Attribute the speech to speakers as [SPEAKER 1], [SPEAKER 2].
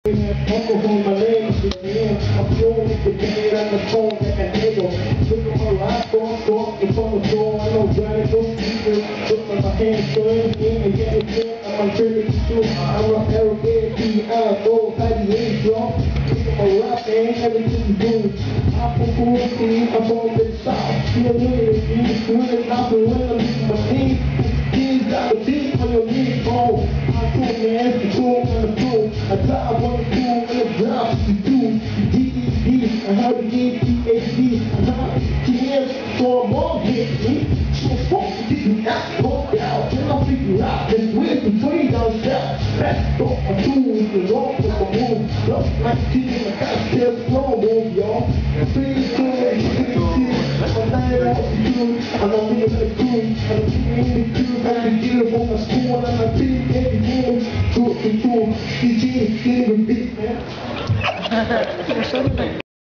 [SPEAKER 1] Alcohol, my name is the man. I'm flowing with the band on the phone like a nigga. Look at my life, talk, it's on the floor. I know radical speakers. Look at my hands, so anything, and get it in. I'm a trigger to shoot. I'm a arrogant, I go, patty, ain't drunk. Look at my rap, man, everything you do. I'm from Queens, I'm from the South. You're doing it, you're doing it, I'm doing my team. These got the beat on your knees, oh. I'm cool, man, it's cool, I'm cool. I drive on the pool and the drive to do D-E-D, I heard the D-P-A-D, so I'm all hit me. So fuck you, get out, walk out, then I'll figure out this weird between down south. Let's go, I'm doing the wrong with the move. Look like team, I got this slow move, y'all. Please do it, I'm not what to do, I'm not really gonna do, I'm in the crew, I'm the from my school, and I'm being every game. Good control, DJ, give me a beat, man.